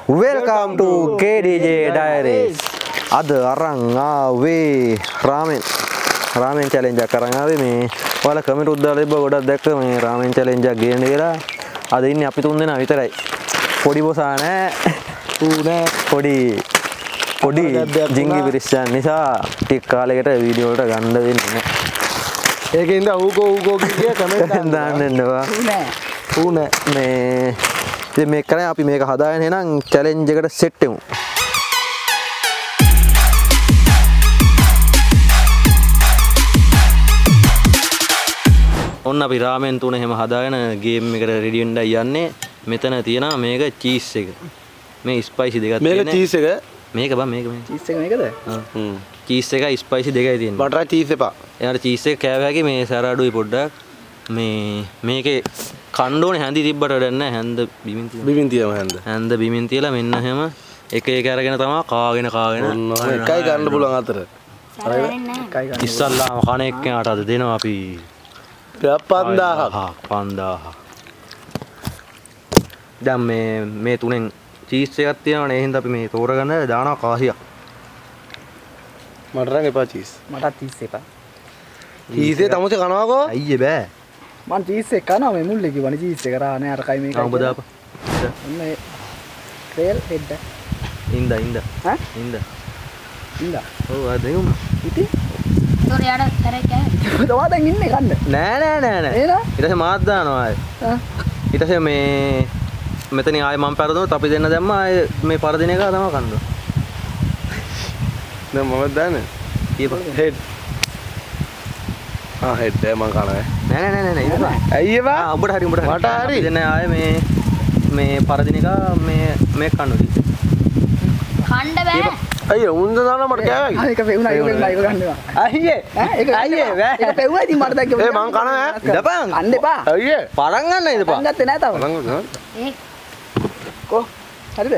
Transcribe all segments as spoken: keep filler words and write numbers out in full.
Welcome to K D J Diaries. අද අරන් ආවේ රාමෙන් රාමෙන් challenge එකක් අරන් ආවේ මේ ඔයාලා කමෙන්ට් උත් දාලා තිබ්බා ගොඩක් දැක්ක මේ රාමෙන් challenge එකක් ගේන්න කියලා. අද ඉන්නේ අපි තුන් දෙනා විතරයි. පොඩි බොසා නෑ. ඌ නෑ පොඩි පොඩි ජිංගි පිරිස්සන් නිසා ටික කාලයකට වීඩියෝ වලට ගන්න වෙන්නේ නෑ. ඒකෙන්ද ඌකෝ ඌකෝ කිය කමෙන්ට් දාන්න එන්නවා. ඌ නෑ. ඌ නෑ මේ ඉතින් මේක කරේ අපි මේක හදාගෙන එහෙනම් challenge එකට set වෙමු. ඔන්න අපි රාමෙන් තුන එහෙම හදාගෙන ගේම් එකට රෙඩි වෙන්නයි යන්නේ. මෙතන තියෙනවා මේක චීස් එක. මේ ස්පයිසි දෙකක් තියෙනවා. මේක චීස් එක. මේක බා මේක මේක. චීස් එක මේකද? හ්ම්. චීස් එකයි ස්පයිසි දෙකයි තියෙන්නේ. බටර් චීස් එපා. එයාට චීස් එක කෑව හැකි මේ සැර අඩුයි පොඩ්ඩක්. මේ මේකේ කණ්ඩෝනේ හැඳි තිබ්බට වැඩක් නැහැ. හැඳ බිමින් තියලා. බිමින් තියම හැඳ. හැඳ බිමින් තියලා මෙන්න එහෙම එක එක අරගෙන තමයි කාගෙන කාගෙන එකයි ගන්න පුළුවන් අතර. එකයි ගන්න. ඉස්සල්ලාම කණ එක්කෙනාට අද දෙනවා අපි පන්දාහක්. පන්දාහක්. දැන් මේ මේ තුනෙන් චීස් එකක් තියෙනවනේ. ඒ හින්දා අපි මේ තෝරගන්න දානවා කාසියක්. මට නම් එපා චීස්. මටත් චීස් එපා. චීස් එක තමුසේ කනවාකෝ? අයියේ බෑ. මං චීස් එක කනවා මේ මුල්ලේ කිව්වනේ චීස් එක රා නෑ අරකයි මේකයි. ඔබ දාපන්. ඔන්න ඒ ක්‍රේල් හෙඩ්. ඉන්ද ඉන්ද. ඈ? ඉන්ද. ඉන්ද. ඔව් ආ දෙමු. ඉතින් තොර යාර කරේ කෑ. තවා දැන් ඉන්නේ කන්න. නෑ නෑ නෑ නෑ. එහෙනම් ඊට පස්සේ මාත් දානවා ආයේ. ආ. ඊට පස්සේ මේ මෙතනින් ආයේ මම පරදුනොත් අපි දෙන්න දැම්මා ආයේ මේ පරදින එක තමයි කන්න. දැන් මම දාන්නේ. කියපන්. හෙඩ්. ආ හෙඩ් එක මං කනවා. නෑ නෑ නෑ නෑ ඉන්න. ඇයි එපා? ආ ඔබට හරි උඹට හරි. මට හරි. දෙන්න ආයේ මේ මේ පරදින එක මේ මේ කන්නු දී. කණ්ඩ බෑ. අයියෝ උන්ද දානවා මට කෑවයි. ආ ඒක පෙවුනා ඒක පෙවුනා ඒක ගන්නවා. අයියේ. ඈ ඒක අයියේ බෑ. ඒක පෙවුවා ඉතින් මට දැන් ඒ මං කනවා ඈ. දපන්. කන්න එපා. අයියේ. පරන් ගන්න ඉදපන්. මං ගත්තේ නෑ තව. බලංගු නෝ. ඒ කො හරිද?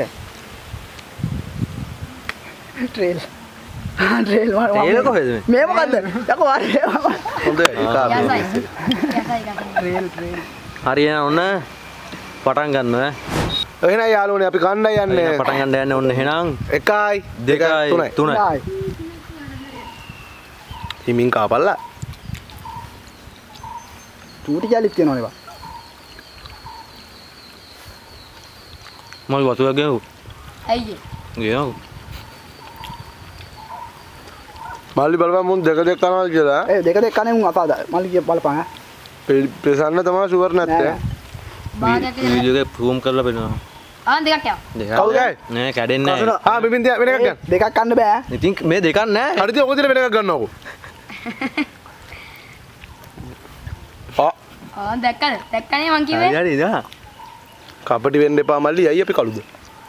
ට්‍රේල්. ආ ට්‍රේල් මම ඒක කොහෙද මේ? මේ මොකද්ද? යකෝ ආරේ. හොඳයි ඒක යසයි. ආවේ. යසයි යසයි. Trail trail. හරි එහෙනම් ඔන්න පටන් ගන්නවා ඈ. එහෙනම් යාළුවනේ අපි කණ්ඩාය යන්නේ. පටන් ගන්න යන්නේ ඔන්න එහෙනම් එකයි දෙකයි තුනයි. තුනයි. හිමින් කාපල්ලා. චූටි ජාලිත් තියනවනේ බා. මල් වතුරක් ගෙනු. අයියේ. ගෙනු. මල්ලි බලපන් මුන් දෙක දෙක කනවා කියලා. ඒ දෙක දෙක කන්නේ උන් අපාද. මල්ලි කිය බලපන් ඈ. ප්‍රසන්න තමයි ෂුවර් නැත්තේ. බාගයක් විතර. වීඩියෝ එක zoom කරලා බලනවා. ආ දෙකක් යව. දෙකක්. කවුද? නෑ කැඩෙන්නේ නෑ. ආ බිබින් තියා වෙන එකක් ගන්න. දෙකක් කන්න බෑ. ඉතින් මේ දෙකක් නෑ. හරි තියා ඔක දිලා වෙන එකක් ගන්නවකෝ. ආ ආ දැක්කද? දැක්කනේ මං කිව්වේ. හරි හරි දා. කපටි වෙන්න එපා මල්ලි. අයිය අපි කළුද.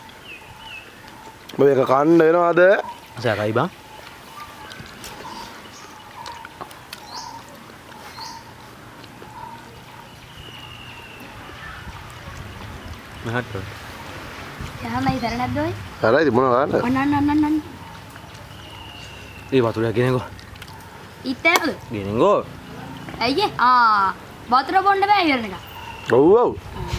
මේක කන්න වෙනවද? සරයි බං. මහත්. යහමයි දර නැද්ද ඔය? හරිද මොනවා ගන්නද? අන්න අන්න අන්න අන්න. ඒ වතුරක් ගෙනගෝ. ඉතේද? ගෙනගෝ. අයියේ. ආ වතුර බොන්න බෑ ඉවරන එක. ඔව් ඔව්.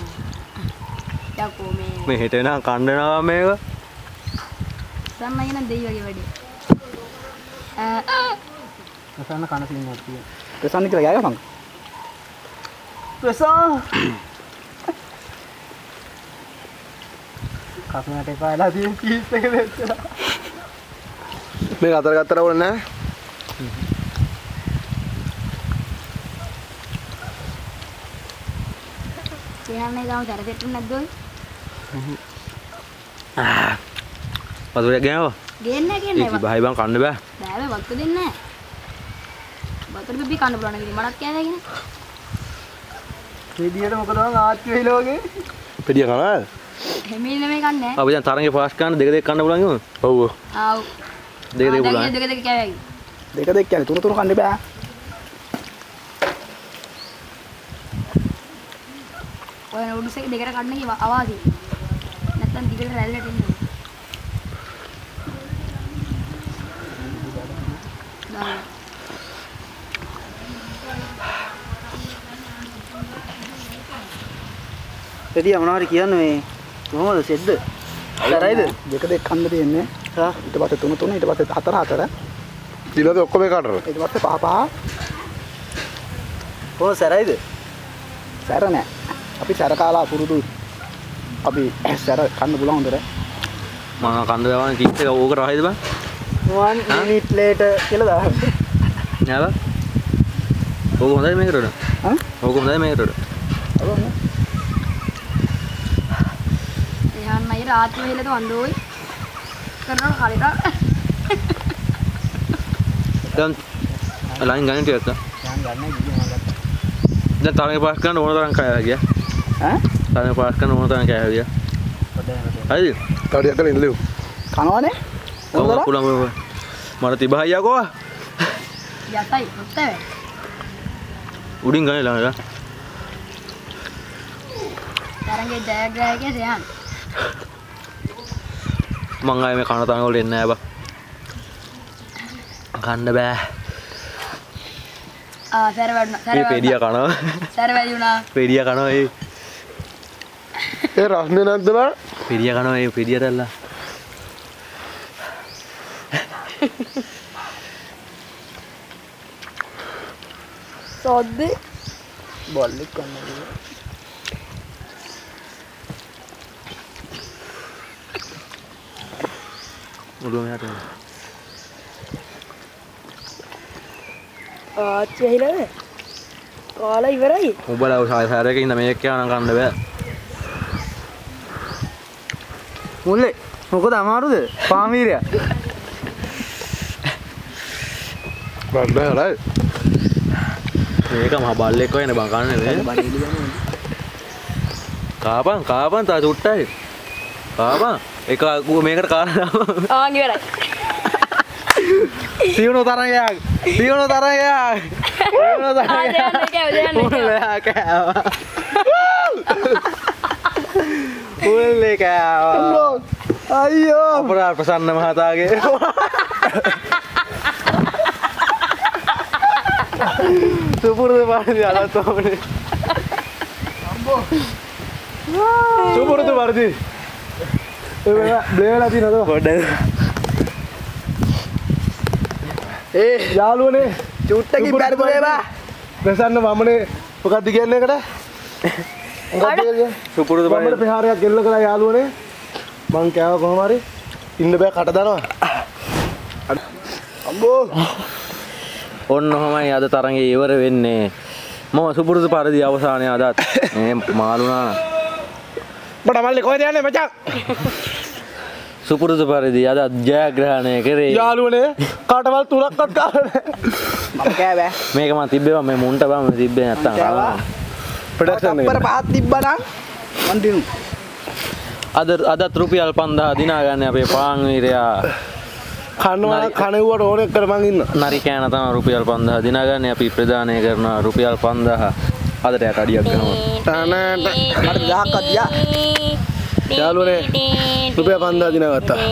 යකෝ මේ මේ හෙට එනවා කණ්ඩනවා මේක. සම්මයි නම් දෙයි වගේ වැඩි. ආ ප්‍රසන්න කන සින්නක් තියෙනවා. ප්‍රසන්න කියලා ගෑගපන්. ප්‍රසන්න. කපුනට එපාලා තියෙන චීස් එක දෙන්න. මේක අතර ගත්තට ඕනේ නැහැ. යහමයි ගාව දර දෙන්න නැද්ද ඔය? ආ. වතුරක් ගෙනවෝ. ගේන්න ගේන්න ඒක බහයි බං කන්න බෑ. බෑ බෑ වතුර දෙන්නේ නැහැ. වතුර බිබි කන්න පුළුවන් නේද? මටත් කෑවේ කියන. විදියට මොකද මං ආච්චි වෙලා වගේ. පෙඩිය කනවද? හැමින් නෙමෙයි කන්නේ. අපි දැන් තරංගේ ෆාස්ට් ගන්න දෙක දෙක කන්න පුළුවන් නේද? ඔව් ඔව්. ආව්. දෙක දෙක පුළුවන්. දෙක දෙක කෑවේ. දෙක දෙක කියන්නේ තුන තුන කන්න බෑ. ඔය නූඩල්ස් එක දෙකට කන්න කිව්වා අවාසි. නැත්තම් දිගට රැල්ලට එන්නේ. දාන්න. එදියා මොනවාරි කියන්නේ කොහොමද සෙද්ද? සරයිද? දෙක දෙක කන්න තියෙන්නේ. හා ඊට පස්සේ තුන තුන ඊට පස්සේ හතර හතර. ඊළඟට ඔක්කොම එකටද? ඊට පස්සේ පහ පහ. කොහොම සැරයිද? සැර නෑ. අපි සැර කාලා පුරුදු. අපි සැර කන්න පුළුවන් හොඳට. මම කන්ද ගාන කිච් එක ඕක රහයිද බං? one minute later කියලා දාන්න. නෑ බං. ඕක හොඳයි මේකට උඩ. හා? ඕක හොඳයි මේකට උඩ. අරන්න. එහාන් මයි රාත්‍රී වෙලද වන්දෝයි. කරනවා කාලේට. දැන් ලයින් ගන්න ටිකක්. යන් ගන්න ගිහින් මම ගත්තා. දැන් තරගේ පාස් කරන්න ඕන තරම් කෑ ගියා. ඈ? තරගේ පාස් කරන්න ඕන තරම් කෑ ගියා. හරිද? තවඩියක් කරලා ඉඳලු. කනවනේ? කොහොමද කුලම මට තිබහයි යකෝ. යතයි ඔත්තේ. උඩින් ගන්නේ ළඟ. තරංගේ ජයග්‍රාහකයා සයන්. මං ආයේ මේ කන තරඟ වල එන්නේ නෑ බා. කන්න බෑ. ආ සැර වැඩුණා. සැර මේ පෙඩිය කනවා. සැර වැඩි වුණා. පෙඩිය කනවා ඒ. ඒ රස්නේ නැද්ද බං? පෙඩිය කනවා ඒ පෙඩිය දැල්ලා. සොද්දි බොල්ලෙක් කන්න. උඩුම යට. ආච්චි ඇහිලාද? කාලා ඉවරයි. උඹලා ඔය සාරයක ඉඳ මේක යනවා නම් කන්න බෑ. මුල්ලේ මොකද අමාරුද? පාමීරියා. බඩ බෑරයි. මේක මහ බල්ලෙක් වයිනේ බං කන්නේ නේ. කාපන් කාපන් තා චුට්ටයි. කාපන් එක මේකට කාරණා. ආන් ඉවරයි. සිවුණු තරගයක්. සිවුණු තරගයක්. සිවුණු ආ තරගයක්. දෙයන්න කෑව දෙයන්න උල්ලේ කෑවා. උල්ලේ කෑවා. අයියෝ. අපරාධ ප්‍රසන්න මහතාගේ. සුපුරුදු පරිදි අලත් ඕනේ. අම්බෝ. සුපුරුදු පරිදි. ඒ බ්ලේවලා තියෙනවද? පොඩ්ඩක්. ඒ යාළුවනේ චුට්ටකින් බැරිදුනේ බා. ප්‍රසන්න වමනේ මොකක්ද කියන්නේ එකට? මොකක්ද කියන්නේ? සුපුරුදු වමනේ පරිදි. ප්‍රහාරයක් ගෙල්ල කළා යාළුවනේ. මං කෑව කොහොම හරි ඉන්න බෑ කට දානවා. අම්බෝ ඔන්න ඔහමයි අද තරඟේ ඉවර වෙන්නේ. මම සුපුරුදු පරිදි අවසානයේ අදත් මේ මාළුනා බඩ මල්ලේ කොහෙද යන්නේ මචං? සුපුරුදු පරිදි අදත් ජයග්‍රහණය කරේ. යාළුවනේ කාටවල් තුනක්වත් කාලා මම කෑවා. මේක මම තිබ්බේ මම මුන්ට බම තිබ්බේ නැත්තම් කෑවා. ප්‍රොඩක්ෂන් තප්පර එක. පහක් තිබ්බනම් මන් දිනු. අද අදත් රුපියල් පන්දාහ දිනා ගන්න අපේ පාන් වීරයා. කනවා කණෙව්වට ඕනෙක් කර මං ඉන්න. නරි කෑන තමයි රුපියල් පන්දාහ දිනා ගන්න අපි ප්‍රදානය කරන රුපියල් පන්දාහ අදට යට අඩියක් ගන්නවා. තානට මට දහයක් අදියා. යාළුවනේ රුපියල් පන්දාහ දිනා ගත්තා.